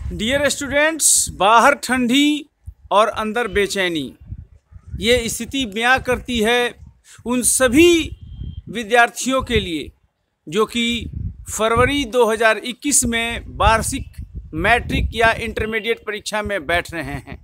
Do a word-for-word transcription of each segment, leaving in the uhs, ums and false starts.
Dear students, बाहर ठंडी और अंदर बेचैनी, ये स्थिति बयां करती है उन सभी विद्यार्थियों के लिए जो कि फरवरी दो हज़ार इक्कीस में वार्षिक मैट्रिक या इंटरमीडिएट परीक्षा में बैठ रहे हैं।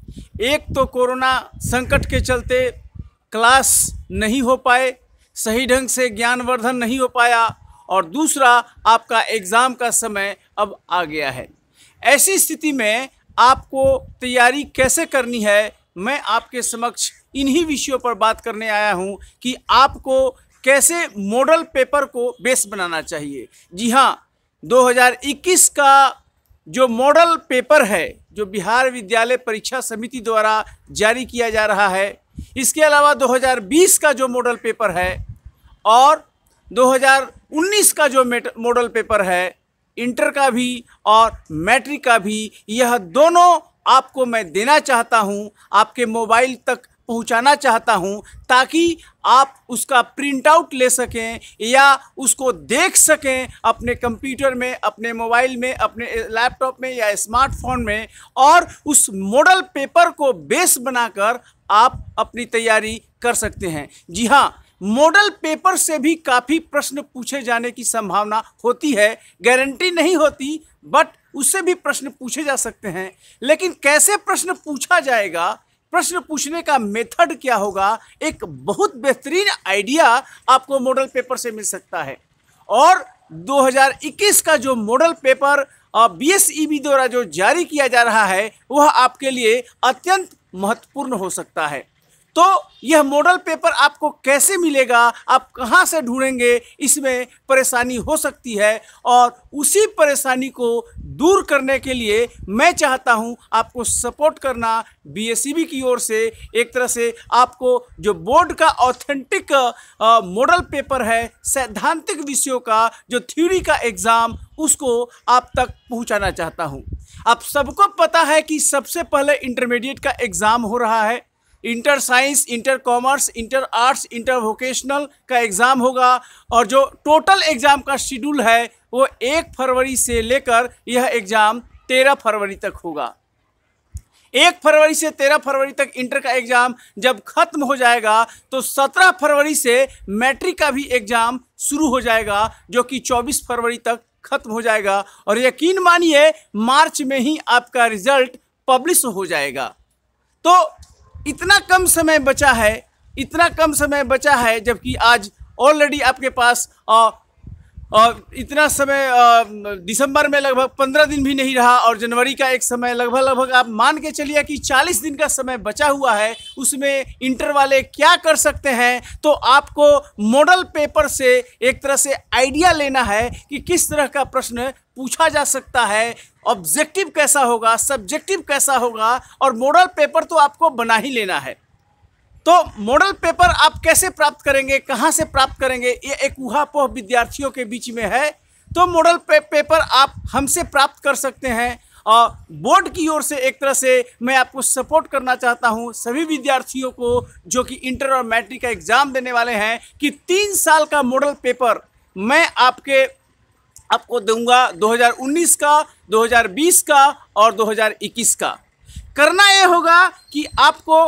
एक तो कोरोना संकट के चलते क्लास नहीं हो पाए, सही ढंग से ज्ञानवर्धन नहीं हो पाया, और दूसरा आपका एग्ज़ाम का समय अब आ गया है। ऐसी स्थिति में आपको तैयारी कैसे करनी है, मैं आपके समक्ष इन्हीं विषयों पर बात करने आया हूं कि आपको कैसे मॉडल पेपर को बेस बनाना चाहिए। जी हां, दो हज़ार इक्कीस का जो मॉडल पेपर है, जो बिहार विद्यालय परीक्षा समिति द्वारा जारी किया जा रहा है, इसके अलावा दो हज़ार बीस का जो मॉडल पेपर है और दो हज़ार उन्नीस का जो मॉडल पेपर है, इंटर का भी और मैट्रिक का भी, यह दोनों आपको मैं देना चाहता हूं, आपके मोबाइल तक पहुंचाना चाहता हूं, ताकि आप उसका प्रिंट आउट ले सकें या उसको देख सकें अपने कंप्यूटर में, अपने मोबाइल में, अपने लैपटॉप में या स्मार्टफोन में, और उस मॉडल पेपर को बेस बनाकर आप अपनी तैयारी कर सकते हैं। जी हाँ, मॉडल पेपर से भी काफ़ी प्रश्न पूछे जाने की संभावना होती है, गारंटी नहीं होती, बट उससे भी प्रश्न पूछे जा सकते हैं। लेकिन कैसे प्रश्न पूछा जाएगा, प्रश्न पूछने का मेथड क्या होगा, एक बहुत बेहतरीन आइडिया आपको मॉडल पेपर से मिल सकता है। और दो हज़ार इक्कीस का जो model paper B S E B द्वारा जो जारी किया जा रहा है, वह आपके लिए अत्यंत महत्वपूर्ण हो सकता है। तो यह मॉडल पेपर आपको कैसे मिलेगा, आप कहां से ढूंढेंगे, इसमें परेशानी हो सकती है, और उसी परेशानी को दूर करने के लिए मैं चाहता हूं आपको सपोर्ट करना बी एस ई बी की ओर से। एक तरह से आपको जो बोर्ड का ऑथेंटिक मॉडल पेपर है, सैद्धांतिक विषयों का जो थ्योरी का एग्ज़ाम, उसको आप तक पहुंचाना चाहता हूं। आप सबको पता है कि सबसे पहले इंटरमीडिएट का एग्ज़ाम हो रहा है। Inter science, inter commerce, inter arts, inter vocational का एग्ज़ाम होगा, और जो टोटल एग्ज़ाम का शेड्यूल है वो एक फरवरी से लेकर यह एग्ज़ाम तेरह फरवरी तक होगा। एक फरवरी से तेरह फरवरी तक इंटर का एग्ज़ाम जब खत्म हो जाएगा तो सत्रह फरवरी से मैट्रिक का भी एग्ज़ाम शुरू हो जाएगा, जो कि चौबीस फरवरी तक खत्म हो जाएगा, और यकीन मानिए मार्च में ही आपका रिजल्ट पब्लिश हो जाएगा। तो इतना कम समय बचा है, इतना कम समय बचा है, जबकि आज ऑलरेडी आपके पास आ, आ, इतना समय आ, दिसंबर में लगभग पंद्रह दिन भी नहीं रहा, और जनवरी का एक समय लगभग लगभग आप मान के चलिए कि चालीस दिन का समय बचा हुआ है। उसमें इंटर वाले क्या कर सकते हैं, तो आपको मॉडल पेपर से एक तरह से आइडिया लेना है कि किस तरह का प्रश्न पूछा जा सकता है, ऑब्जेक्टिव कैसा होगा, सब्जेक्टिव कैसा होगा, और मॉडल पेपर तो आपको बना ही लेना है। तो मॉडल पेपर आप कैसे प्राप्त करेंगे, कहां से प्राप्त करेंगे, ये एक ऊहापोह विद्यार्थियों के बीच में है। तो मॉडल पे, पेपर आप हमसे प्राप्त कर सकते हैं, और बोर्ड की ओर से एक तरह से मैं आपको सपोर्ट करना चाहता हूं सभी विद्यार्थियों को जो कि इंटर और मैट्रिक का एग्ज़ाम देने वाले हैं, कि तीन साल का मॉडल पेपर मैं आपके आपको दूंगा, दो हज़ार उन्नीस का, दो हज़ार बीस का और दो हज़ार इक्कीस का। करना ये होगा कि आपको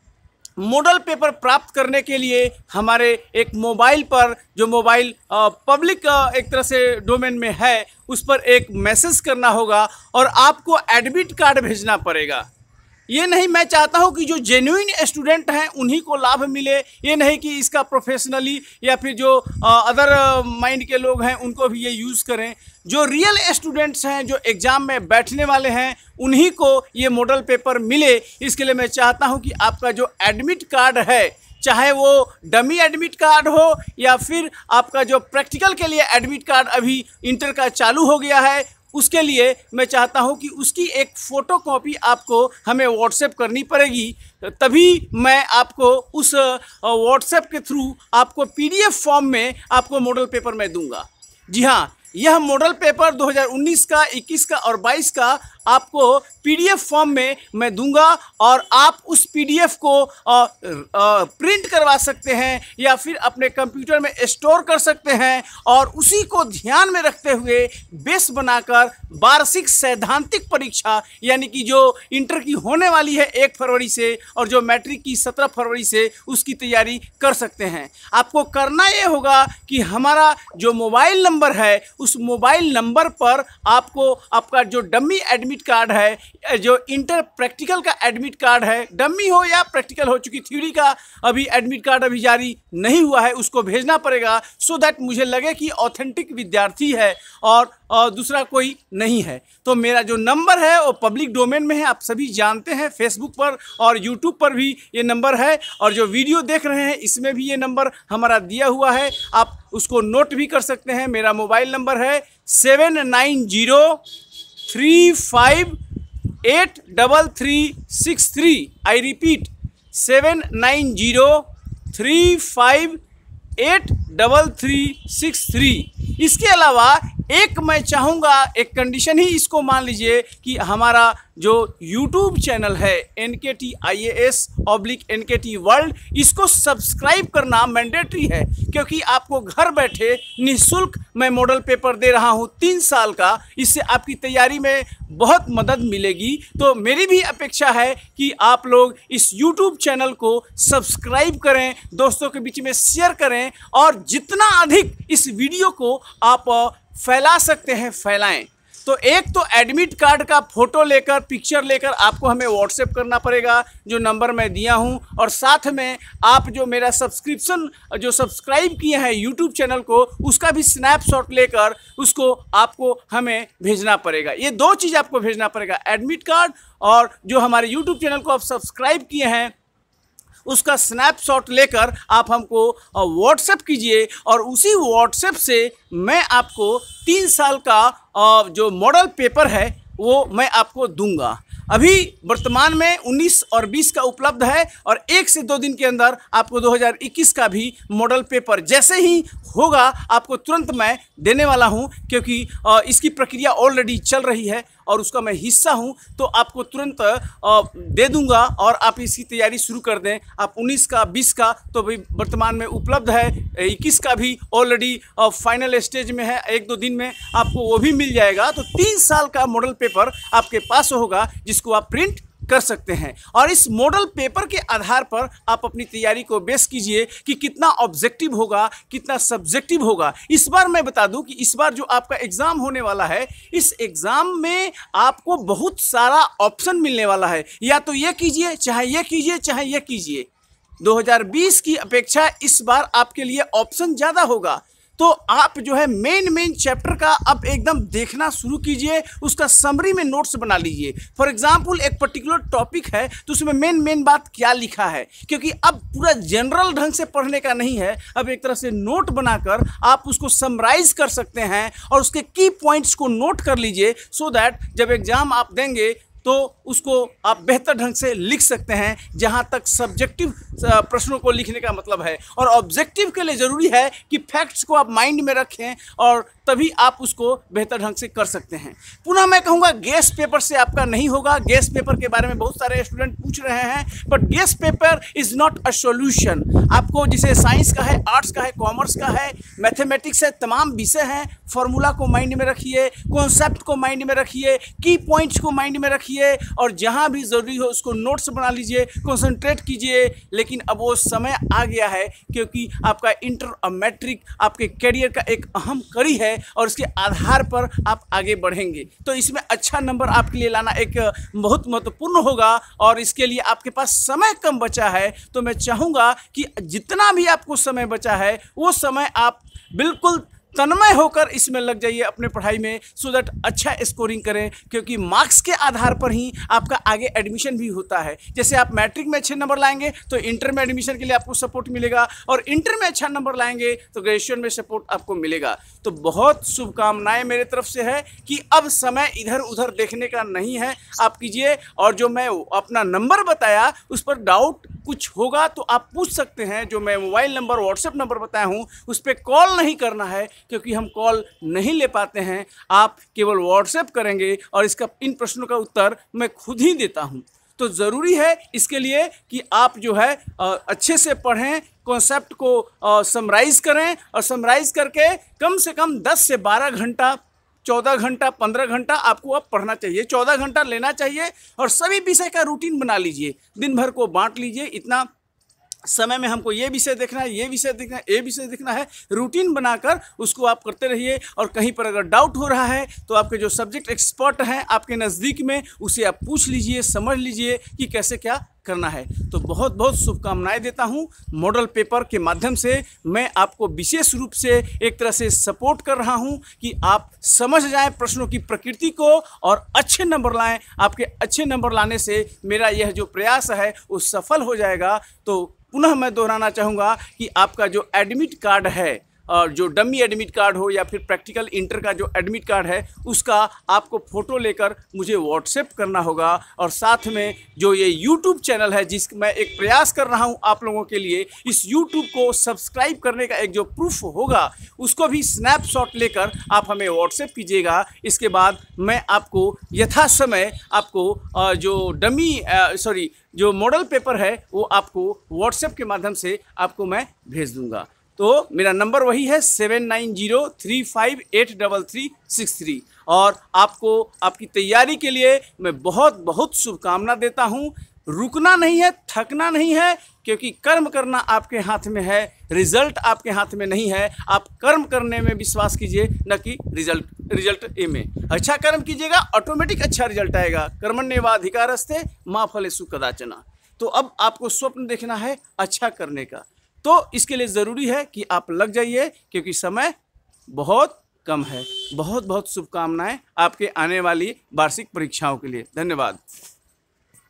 मॉडल पेपर प्राप्त करने के लिए हमारे एक मोबाइल पर, जो मोबाइल पब्लिक एक तरह से डोमेन में है, उस पर एक मैसेज करना होगा, और आपको एडमिट कार्ड भेजना पड़ेगा। ये नहीं, मैं चाहता हूं कि जो जेन्युइन स्टूडेंट हैं उन्हीं को लाभ मिले, ये नहीं कि इसका प्रोफेशनली या फिर जो अदर माइंड के लोग हैं उनको भी ये यूज़ करें। जो रियल स्टूडेंट्स हैं, जो एग्ज़ाम में बैठने वाले हैं, उन्हीं को ये मॉडल पेपर मिले। इसके लिए मैं चाहता हूं कि आपका जो एडमिट कार्ड है, चाहे वो डमी एडमिट कार्ड हो या फिर आपका जो प्रैक्टिकल के लिए एडमिट कार्ड अभी इंटर का चालू हो गया है, उसके लिए मैं चाहता हूं कि उसकी एक फ़ोटो कॉपी आपको हमें व्हाट्सएप करनी पड़ेगी, तभी मैं आपको उस व्हाट्सएप के थ्रू आपको पी डी एफ फॉर्म में आपको मॉडल पेपर मैं दूंगा। जी हाँ, यह मॉडल पेपर दो हज़ार उन्नीस का, इक्कीस का और बाईस का आपको पीडीएफ फॉर्म में मैं दूंगा और आप उस पीडीएफ को आ, आ, प्रिंट करवा सकते हैं या फिर अपने कंप्यूटर में स्टोर कर सकते हैं और उसी को ध्यान में रखते हुए बेस बनाकर वार्षिक सैद्धांतिक परीक्षा यानी कि जो इंटर की होने वाली है एक फरवरी से और जो मैट्रिक की सत्रह फरवरी से, उसकी तैयारी कर सकते हैं। आपको करना ये होगा कि हमारा जो मोबाइल नंबर है उस मोबाइल नंबर पर आपको आपका जो डमी एडमिट कार्ड है, जो इंटर प्रैक्टिकल का एडमिट कार्ड है, डमी हो या प्रैक्टिकल हो, चूंकि थ्योरी का अभी एडमिट कार्ड अभी जारी नहीं हुआ है, उसको भेजना पड़ेगा सो दैट मुझे लगे कि ऑथेंटिक विद्यार्थी है और, और दूसरा कोई नहीं है। तो मेरा जो नंबर है वो पब्लिक डोमेन में है, आप सभी जानते हैं। फेसबुक पर और यूट्यूब पर भी ये नंबर है और जो वीडियो देख रहे हैं इसमें भी ये नंबर हमारा दिया हुआ है, आप उसको नोट भी कर सकते हैं। मेरा मोबाइल नंबर है seven nine zero three five eight double three six three. I repeat seven nine zero three five eight double three six three. इसके अलावा एक मैं चाहूँगा, एक कंडीशन ही इसको मान लीजिए कि हमारा जो यूट्यूब चैनल है N K T I A S oblique N K T world, इसको सब्सक्राइब करना मैंडेटरी है क्योंकि आपको घर बैठे निःशुल्क मैं मॉडल पेपर दे रहा हूँ तीन साल का। इससे आपकी तैयारी में बहुत मदद मिलेगी। तो मेरी भी अपेक्षा है कि आप लोग इस यूट्यूब चैनल को सब्सक्राइब करें, दोस्तों के बीच में शेयर करें और जितना अधिक इस वीडियो को आप फैला सकते हैं फैलाएं। तो एक तो एडमिट कार्ड का फोटो लेकर, पिक्चर लेकर आपको हमें व्हाट्सएप करना पड़ेगा जो नंबर मैं दिया हूं, और साथ में आप जो मेरा सब्सक्रिप्शन जो सब्सक्राइब किए हैं यूट्यूब चैनल को, उसका भी स्नैपशॉट लेकर उसको आपको हमें भेजना पड़ेगा। ये दो चीज़ आपको भेजना पड़ेगा, एडमिट कार्ड और जो हमारे यूट्यूब चैनल को आप सब्सक्राइब किए हैं उसका स्नैपशॉट लेकर आप हमको व्हाट्सएप कीजिए और उसी व्हाट्सएप से मैं आपको तीन साल का जो मॉडल पेपर है वो मैं आपको दूंगा। अभी वर्तमान में उन्नीस और बीस का उपलब्ध है और एक से दो दिन के अंदर आपको दो हज़ार इक्कीस का भी मॉडल पेपर जैसे ही होगा आपको तुरंत मैं देने वाला हूं, क्योंकि इसकी प्रक्रिया ऑलरेडी चल रही है और उसका मैं हिस्सा हूं। तो आपको तुरंत दे दूंगा और आप इसकी तैयारी शुरू कर दें। आप उन्नीस का, बीस का तो भी वर्तमान में उपलब्ध है, इक्कीस का भी ऑलरेडी फाइनल स्टेज में है, एक दो दिन में आपको वो भी मिल जाएगा। तो तीन साल का मॉडल पेपर आपके पास होगा जिसको आप प्रिंट कर सकते हैं और इस मॉडल पेपर के आधार पर आप अपनी तैयारी को बेस कीजिए कि कितना ऑब्जेक्टिव होगा, कितना सब्जेक्टिव होगा। इस बार मैं बता दूं कि इस बार जो आपका एग्जाम होने वाला है, इस एग्जाम में आपको बहुत सारा ऑप्शन मिलने वाला है। या तो ये कीजिए, चाहे ये कीजिए, चाहे ये कीजिए। दो हज़ार बीस की अपेक्षा इस बार आपके लिए ऑप्शन ज़्यादा होगा। तो आप जो है मेन मेन चैप्टर का अब एकदम देखना शुरू कीजिए, उसका समरी में नोट्स बना लीजिए। फॉर एग्जांपल एक पर्टिकुलर टॉपिक है तो उसमें मेन मेन बात क्या लिखा है, क्योंकि अब पूरा जनरल ढंग से पढ़ने का नहीं है। अब एक तरह से नोट बनाकर आप उसको समराइज कर सकते हैं और उसके की पॉइंट्स को नोट कर लीजिए, सो दैट जब एग्जाम आप देंगे तो उसको आप बेहतर ढंग से लिख सकते हैं, जहां तक सब्जेक्टिव प्रश्नों को लिखने का मतलब है। और ऑब्जेक्टिव के लिए ज़रूरी है कि फैक्ट्स को आप माइंड में रखें और तभी आप उसको बेहतर ढंग से कर सकते हैं। पुनः मैं कहूँगा गेस्ट पेपर से आपका नहीं होगा। गेस्ट पेपर के बारे में बहुत सारे स्टूडेंट पूछ रहे हैं, but guest paper is not a solution. आपको जिसे साइंस का है, आर्ट्स का है, कॉमर्स का है, मैथमेटिक्स है, तमाम विषय हैं, फॉर्मूला को माइंड में रखिए, कॉन्सेप्ट को माइंड में रखिए, की पॉइंट्स को माइंड में रखिए और जहां भी जरूरी हो उसको नोट्स बना लीजिए, कंसंट्रेट कीजिए। लेकिन अब वो समय आ गया है क्योंकि आपका इंटर और मैट्रिक आपके करियर का एक अहम कड़ी है और उसके आधार पर आप आगे बढ़ेंगे। तो इसमें अच्छा नंबर आपके लिए लाना एक बहुत महत्वपूर्ण होगा और इसके लिए आपके पास समय कम बचा है। तो मैं चाहूँगा कि जितना भी आपको समय बचा है वो समय आप बिल्कुल तन्मय होकर इसमें लग जाइए अपने पढ़ाई में, सो दैट अच्छा स्कोरिंग करें, क्योंकि मार्क्स के आधार पर ही आपका आगे एडमिशन भी होता है। जैसे आप मैट्रिक में अच्छे नंबर लाएंगे तो इंटर में एडमिशन के लिए आपको सपोर्ट मिलेगा और इंटर में अच्छा नंबर लाएंगे तो ग्रेजुएशन में सपोर्ट आपको मिलेगा। तो बहुत शुभकामनाएं मेरे तरफ से है कि अब समय इधर उधर देखने का नहीं है, आप कीजिए। और जो मैं अपना नंबर बताया उस पर डाउट कुछ होगा तो आप पूछ सकते हैं। जो मैं मोबाइल नंबर व्हाट्सएप नंबर बताया हूँ उस पर कॉल नहीं करना है, क्योंकि हम कॉल नहीं ले पाते हैं। आप केवल व्हाट्सएप करेंगे और इसका इन प्रश्नों का उत्तर मैं खुद ही देता हूँ। तो ज़रूरी है इसके लिए कि आप जो है अच्छे से पढ़ें, कॉन्सेप्ट को समराइज़ करें, और समराइज़ करके कम से कम दस से बारह घंटा, चौदह घंटा, पंद्रह घंटा आपको अब पढ़ना चाहिए, चौदह घंटा लेना चाहिए। और सभी विषय का रूटीन बना लीजिए, दिन भर को बांट लीजिए। इतना समय में हमको ये विषय देखना है, ये विषय देखना है, ये विषय देखना है। रूटीन बनाकर उसको आप करते रहिए। और कहीं पर अगर डाउट हो रहा है तो आपके जो सब्जेक्ट एक्सपर्ट हैं आपके नज़दीक में, उसे आप पूछ लीजिए, समझ लीजिए कि कैसे क्या करना है। तो बहुत बहुत शुभकामनाएं देता हूं। मॉडल पेपर के माध्यम से मैं आपको विशेष रूप से एक तरह से सपोर्ट कर रहा हूं कि आप समझ जाएं प्रश्नों की प्रकृति को और अच्छे नंबर लाएं। आपके अच्छे नंबर लाने से मेरा यह जो प्रयास है वो सफल हो जाएगा। तो पुनः मैं दोहराना चाहूँगा कि आपका जो एडमिट कार्ड है, और जो डमी एडमिट कार्ड हो या फिर प्रैक्टिकल इंटर का जो एडमिट कार्ड है, उसका आपको फ़ोटो लेकर मुझे व्हाट्सएप करना होगा। और साथ में जो ये यूट्यूब चैनल है, जिस मैं एक प्रयास कर रहा हूँ आप लोगों के लिए, इस यूट्यूब को सब्सक्राइब करने का एक जो प्रूफ होगा उसको भी स्नैपशॉट लेकर आप हमें व्हाट्सएप कीजिएगा। इसके बाद मैं आपको यथा समय आपको जो डमी सॉरी जो मॉडल पेपर है वो आपको व्हाट्सएप के माध्यम से आपको मैं भेज दूँगा। तो मेरा नंबर वही है seven nine zero three five eight double three six three. और आपको आपकी तैयारी के लिए मैं बहुत बहुत शुभकामना देता हूँ। रुकना नहीं है, थकना नहीं है, क्योंकि कर्म करना आपके हाथ में है, रिजल्ट आपके हाथ में नहीं है। आप कर्म करने में विश्वास कीजिए, न कि रिजल्ट रिजल्ट ए में। अच्छा कर्म कीजिएगा, ऑटोमेटिक अच्छा रिजल्ट आएगा। कर्मण्येवाधिकारस्ते मा फलेषु कदाचन। तो अब आपको स्वप्न देखना है अच्छा करने का, तो इसके लिए ज़रूरी है कि आप लग जाइए, क्योंकि समय बहुत कम है। बहुत बहुत शुभकामनाएं आपके आने वाली वार्षिक परीक्षाओं के लिए। धन्यवाद।